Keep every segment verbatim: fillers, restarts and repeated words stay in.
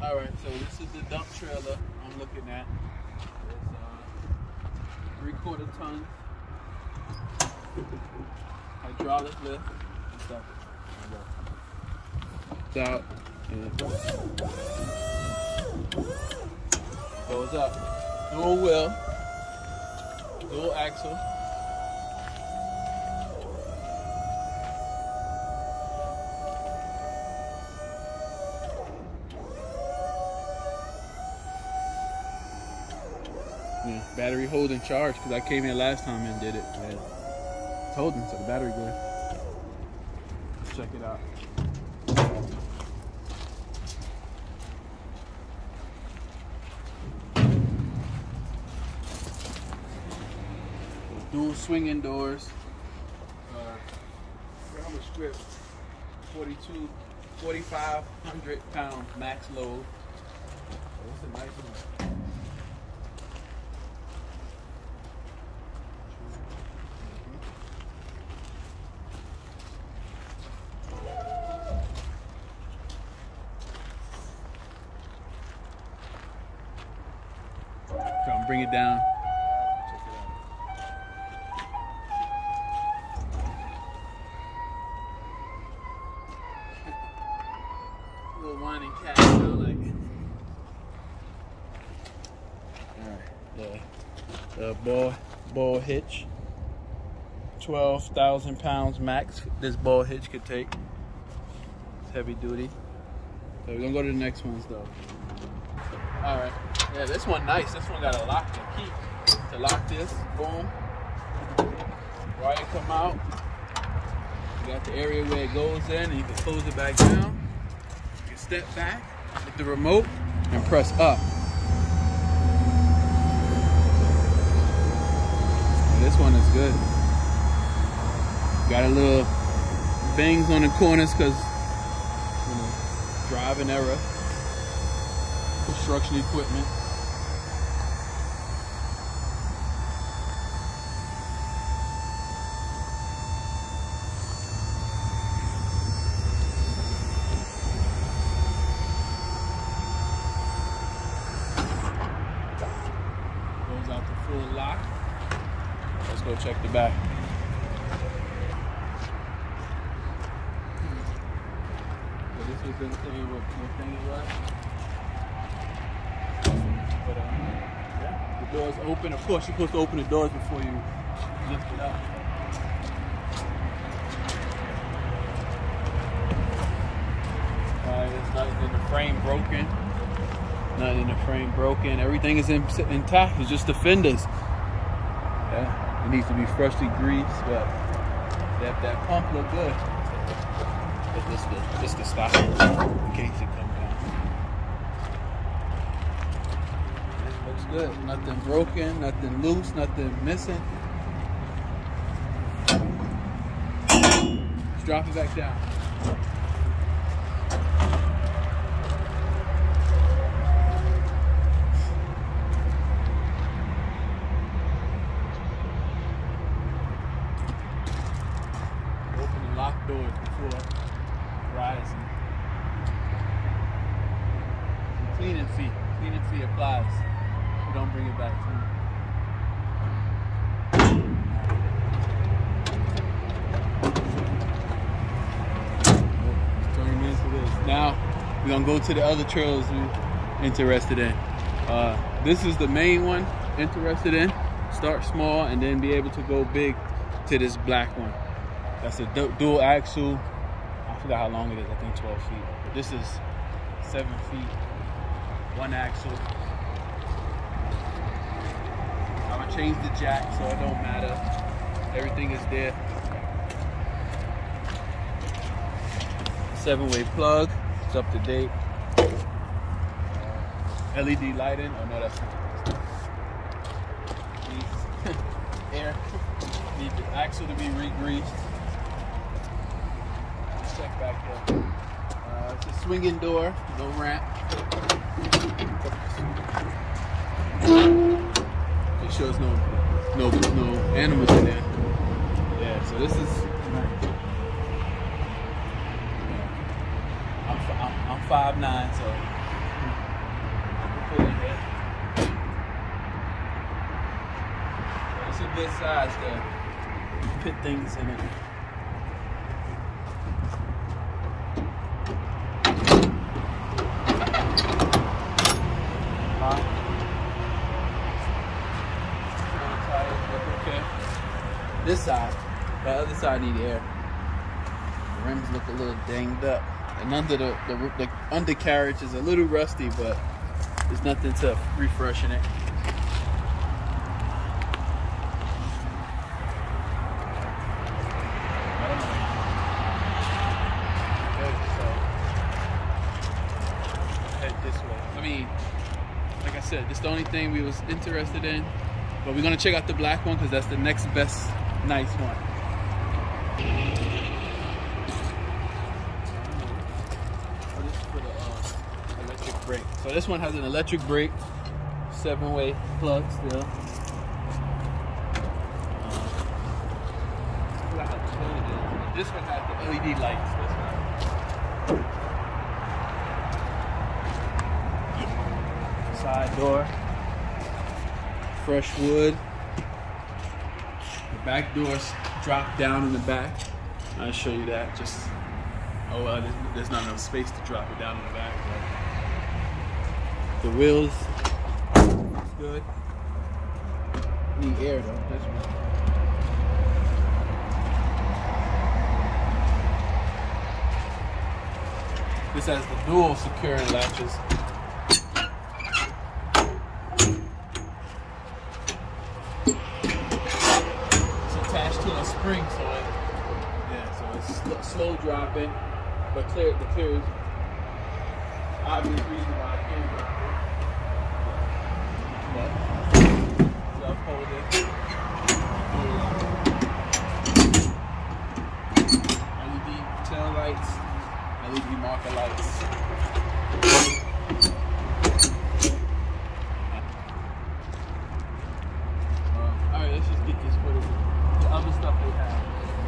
All right, so this is the dump trailer I'm looking at. It's uh, three quarter ton hydraulic lift and stuff. It's out and goes up. Dual wheel, dual axle. Yeah, battery holding charge because I came here last time and did it. Yeah. It's holding, so the battery good. Let's check it out. Dual swinging doors. Uh, rubber strip. forty-two, forty-five hundred pound max load. So it's a nice one. Come bring it down. Check it out. Little whining cat sound like. Alright, the, the ball ball hitch. Twelve thousand pounds max this ball hitch could take. It's heavy duty. So we're gonna go to the next ones though. Alright. Yeah, this one nice. This one got a lock and key to lock this. Boom. Wire come out. You got the area where it goes in, and you can close it back down. You can step back with the remote and press up. And this one is good. Got a little bangs on the corners because you know, driving error. Construction equipment. Goes out to full lock. Let's go check the back. So this was the thing what the thing it was. But uh, yeah, the doors open. Of course, you're supposed to open the doors before you lift it up. Uh, there's nothing in the frame broken. Nothing in the frame broken. Everything is in, intact. It's just the fenders. Yeah, it needs to be freshly greased, but that that pump look good. But this the this the stop in case it comes down. Looks good. Nothing broken. Nothing loose. Nothing missing. Let's drop it back down. Lock doors before rising. The cleaning fee. Cleaning fee applies. You don't bring it back to turn into this. Now we're gonna go to the other trails we're interested in. Uh, this is the main one interested in. Start small and then be able to go big to this black one. That's a du dual axle. I forgot how long it is. I think twelve feet. But this is seven feet. One axle. I'm gonna change the jack so it don't matter. Everything is there. Seven-way plug. It's up to date. L E D lighting. Oh no, that's not. Needs air. Need the axle to be re-greased. Check back here. Uh, it's a swinging door, no ramp. It shows no, no, no animals in there. Yeah, so this is. Yeah. I'm, I'm, I'm five nine, so fully hit. It's a good size to put things in it. Okay. This side, the other side need air. The rims look a little dinged up, and under the the, the undercarriage is a little rusty, but there's nothing to refreshing it. I mean, like I said, this is the only thing we was interested in, but we're gonna check out the black one because that's the next best nice one. Oh, this is for the uh, electric brake. So this one has an electric brake, seven-way plug still. Uh, this one has the L E D lights. This one. Side door, fresh wood. The back doors drop down in the back. I'll show you that. Just oh well, there's, there's not enough space to drop it down in the back. But the wheels, it's good. Need air though. This one. This has the dual security latches. Spring, so it, yeah, so it's sl slow dropping, but clear. The clear is obvious reason why I can't drop it. But self-holding, L E D tail lights, L E D marker lights. Uh, all right, let's just get this footage. Other stuff they have.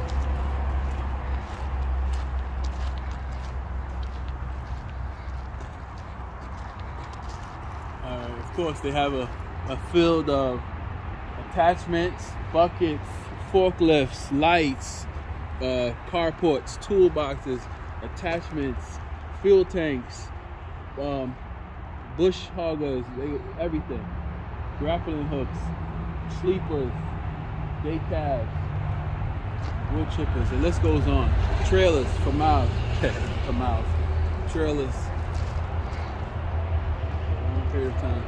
Uh, of course, they have a, a field of attachments, buckets, forklifts, lights, uh, carports, toolboxes, attachments, fuel tanks, um, bush hoggers, they, everything. Grappling hooks, sleepers, day cabs, wood chippers, the list goes on. Trailers for miles, for miles. Trailers for a long period of time.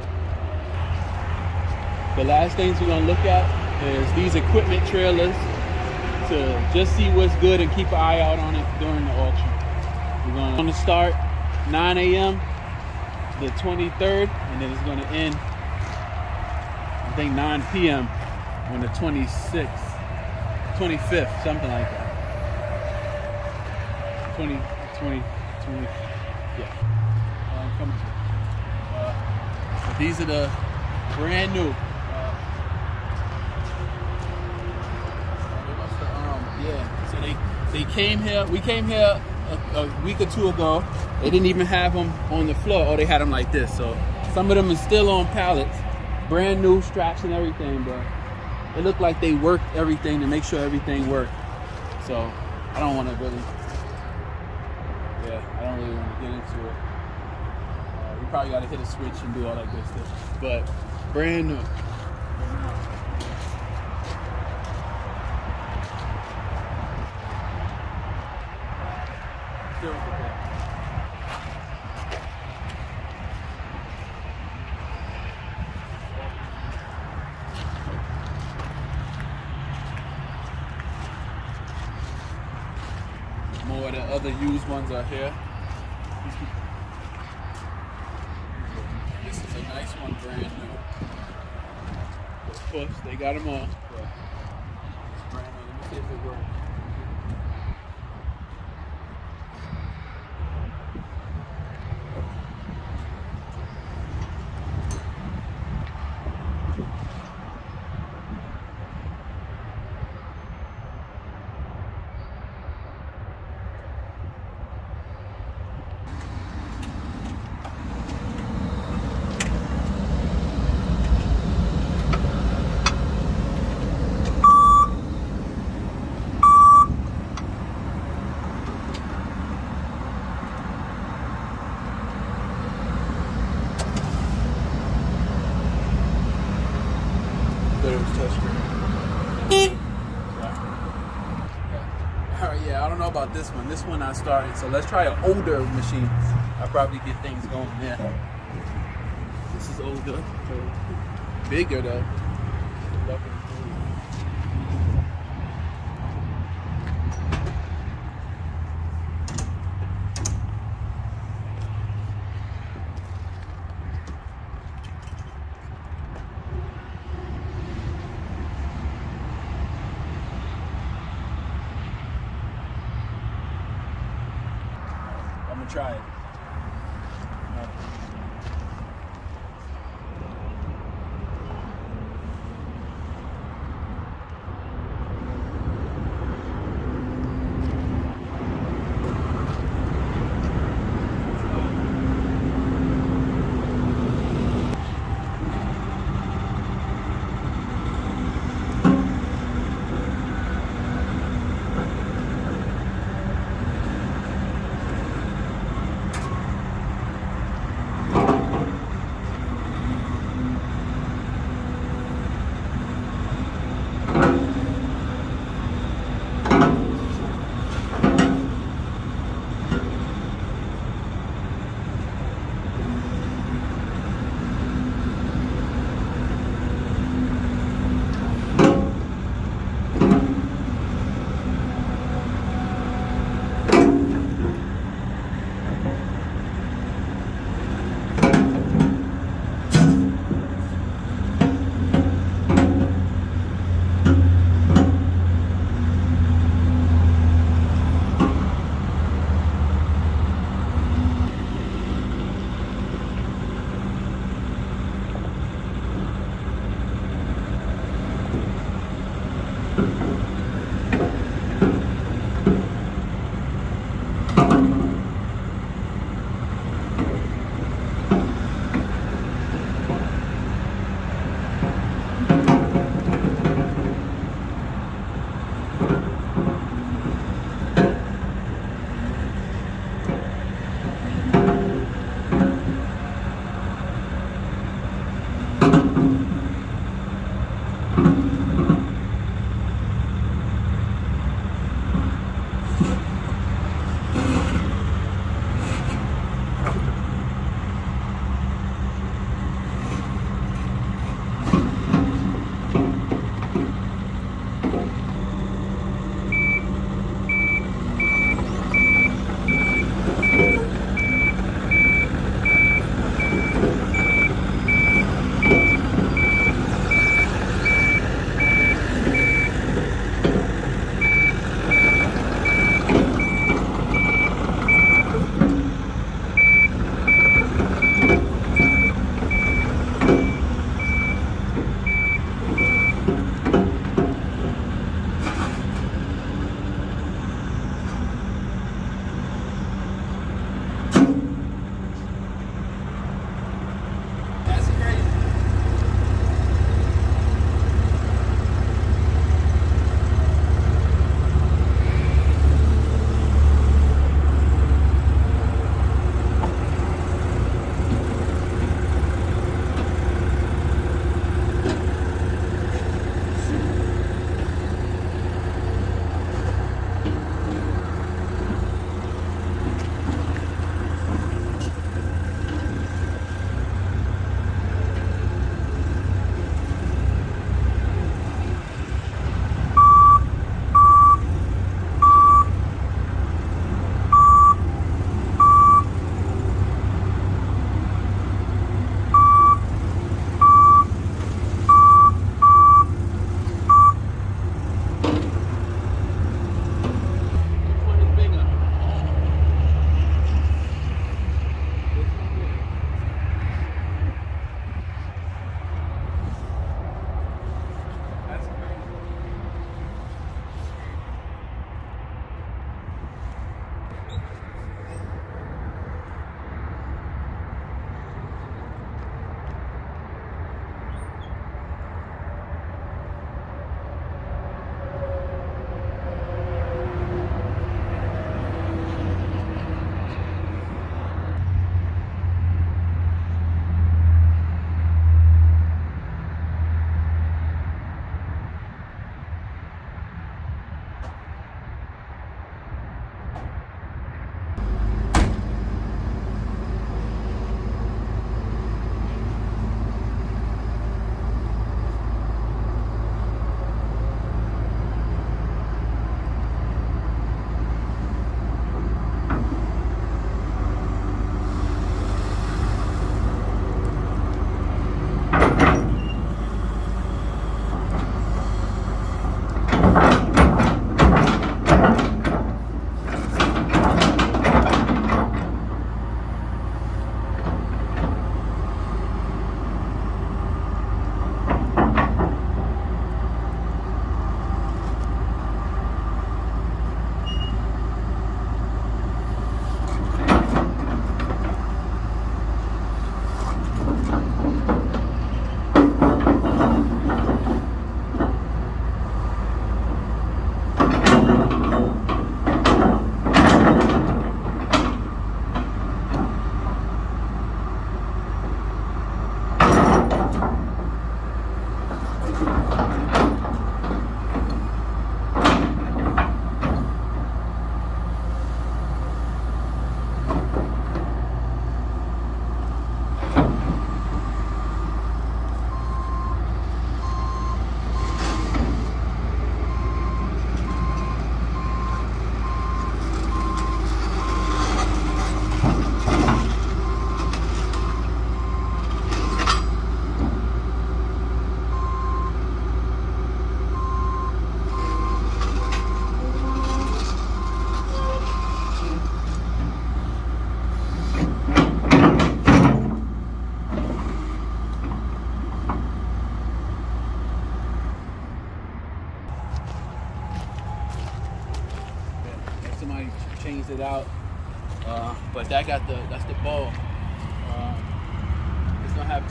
The last things we're gonna look at is these equipment trailers to just see what's good and keep an eye out on it during the auction. We're gonna start nine A M the twenty-third, and then it's gonna end, I think, nine P M on the twenty-sixth, twenty-fifth, something like that. twenty, twenty, twenty, yeah. Um, coming to uh, so these are the brand new. Uh, they must have, um, yeah. So they they came here. We came here a, a week or two ago. They didn't even have them on the floor. Oh, they had them like this. So some of them are still on pallets, brand new straps and everything, but it looked like they worked everything to make sure everything worked. So I don't want to really, yeah, I don't really want to get into it. Uh, you probably got to hit a switch and do all that good stuff. But brand new. Still okay. More of the other used ones are here. This is a nice one, brand new. Of course, they got them all. But it's brand new. Let me see if it works. works touchscreen. Yeah. All right, yeah, I don't know about this one. This one I started, so let's try an older machine. I'll probably get things going there. This is older, so bigger though. I'm gonna try it.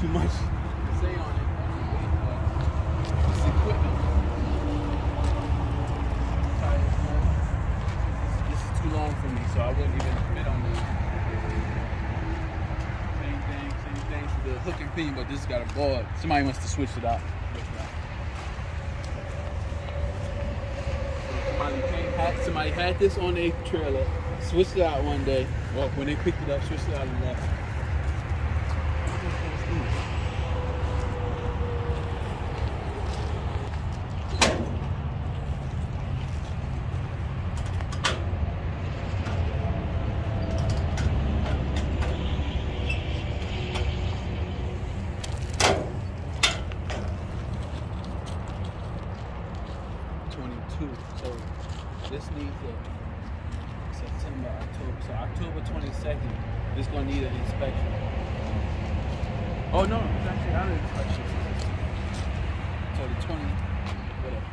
too much to say on it. Uh, It's equipment. Tires, man. This, this is too long for me, so I wouldn't even fit on this. Same thing, same thing for the hook and pin, but this has got a board. Somebody wants to switch it out. Somebody, had, somebody had this on their trailer, switched it out one day. Well, when they picked it up, switched it out and left. twenty-two. So this needs a September, October. So October twenty-second, this gonna need an inspection. Oh no, it's actually out of inspection. So the twenty, whatever.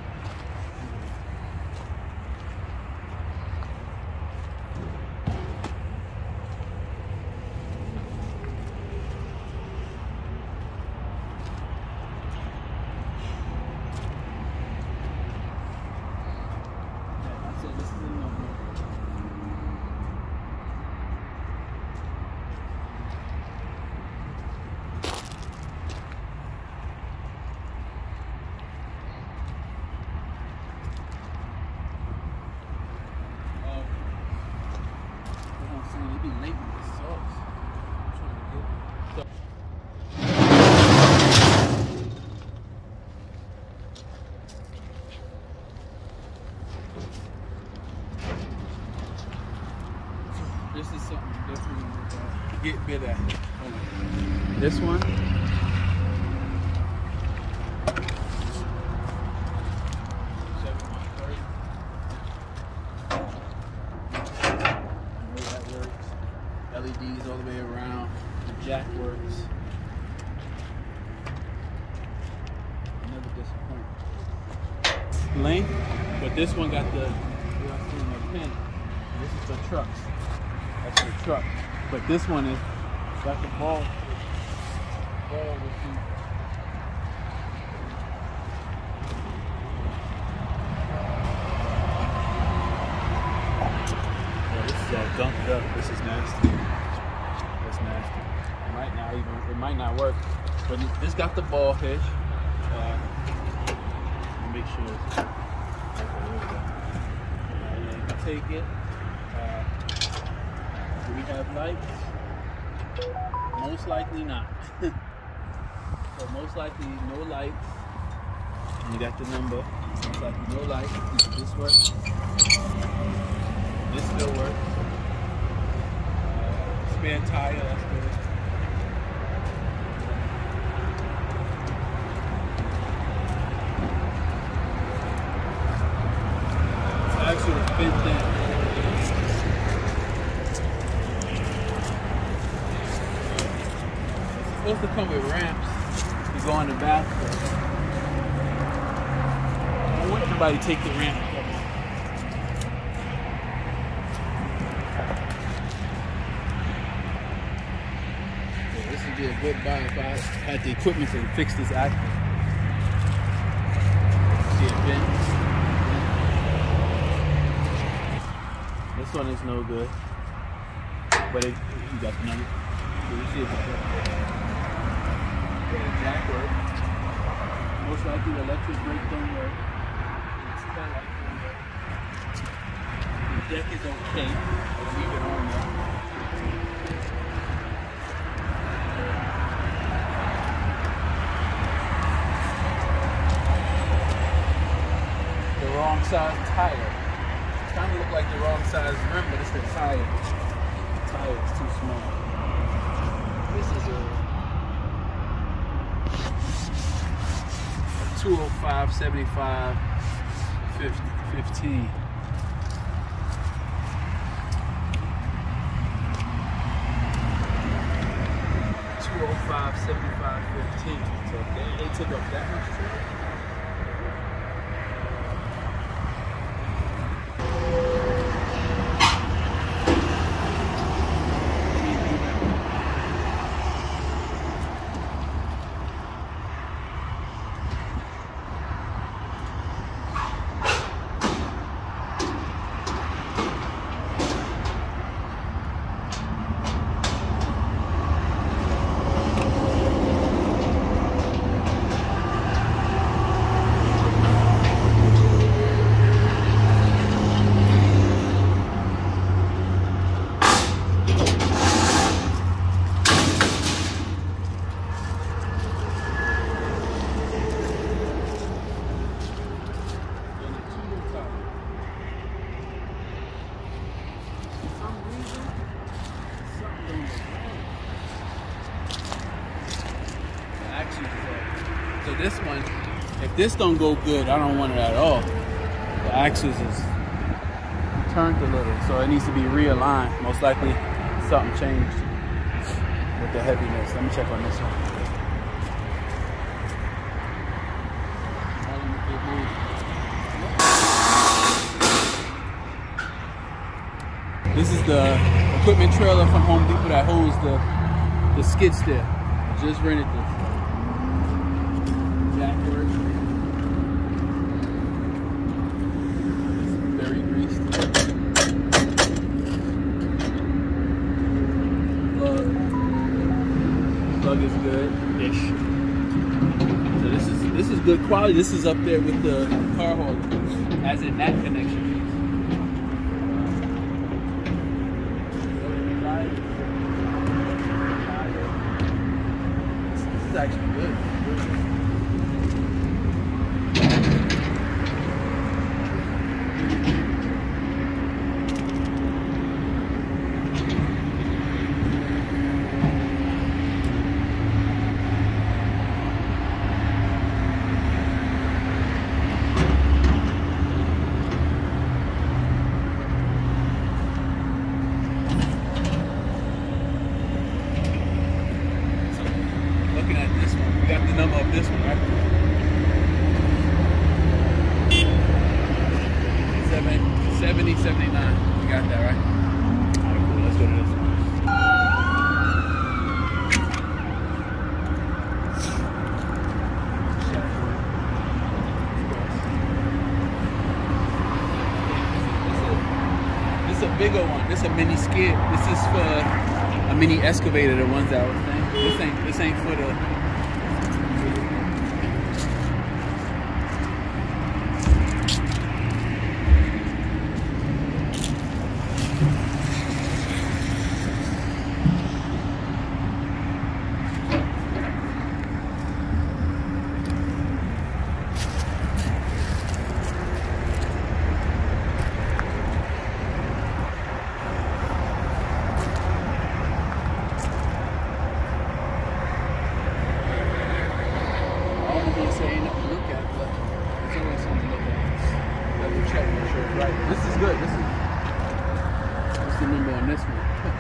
Be late with the sauce. I'm trying to get so. This is something definitely uh, get bit at. Hold on. This one. L E Ds all the way around. The jack works. Never disappoint. Length, but this one got the pin. This is for trucks. That's the truck. But this one is got the ball. Ball with the all dumped up. This is nasty. That's nasty. It might not even. It might not work. But this got the ball hitch. Uh, make sure. It's, and take it. Uh, do we have lights? Most likely not. So most likely no lights. And you got the number. Most likely no lights. This works. This still works. Uh, spare tire, that's good. It's actually bent in. It's supposed to come with ramps. You go in the bathroom. I don't want anybody to take the ramp. Be a good buy if I had the equipment to fix this axle. See it bent. This one is no good, but it, you got the number. So you see it. Yeah, the jack works. Most likely the electric brake don't work. It's kind of like the deck is okay. I'll leave it on there. Wrong size tire. It's kind of look like the wrong size rim, but it's the tire. The tire is too small. This is a two oh five seventy-five fifteen. two oh five seventy-five fifteen. So they, they took up that much trouble. So this one, if this don't go good, I don't want it at all. The axis is turned a little, so it needs to be realigned. Most likely something changed with the heaviness. Let me check on this one. This is the equipment trailer from Home Depot that holds the, the skid steer. I just rented this. Jack works. Very greased. Plug. Plug is good-ish. So this is this is good quality. This is up there with the car hauler, as in that connection. This is actually good. Got the number of this one, right? seventy, seventy-nine. We got that, right? Alright, cool. Let's go to this one. This is a bigger one. This is a mini skid. This is for a mini excavator, the ones that I was saying. This ain't, this ain't for the right. This is good. This is what's the number on this one?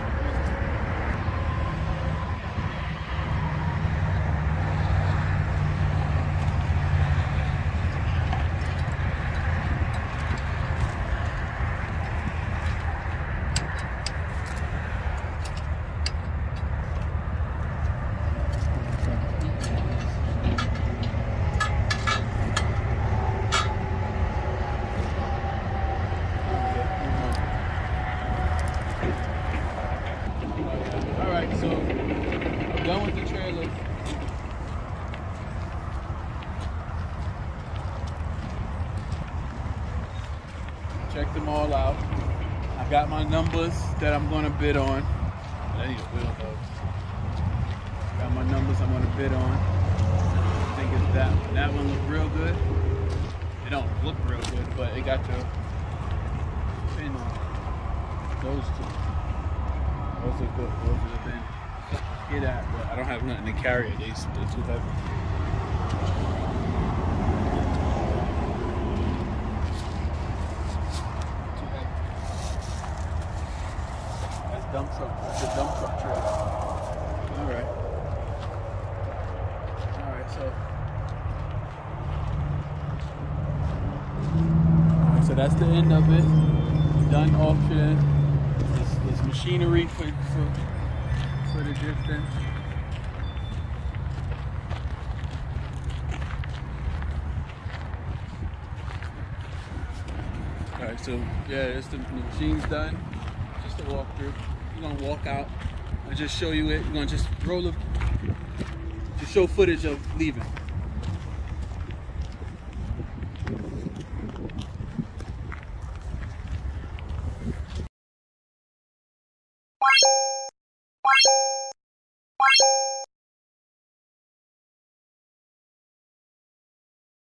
So, I'm done with the trailers. Check them all out. I got my numbers that I'm going to bid on. I need a wheel though. Got my numbers I'm going to bid on. I think it's that one. That one looks real good. It don't look real good, but it got the pin on it. Those two. Those are good. Those are the things. Get at, but I don't have nothing to carry it. They, they're too heavy. Too heavy. That's dump truck. That's a dump truck trailer. All right. All right. So. All right. So that's the end of it. Done auctioning. This, this machinery for for. For the distance. Alright, so yeah, it's the, the machine's done. Just a walkthrough. We're gonna walk out and just show you it. We're gonna just roll the just show footage of leaving.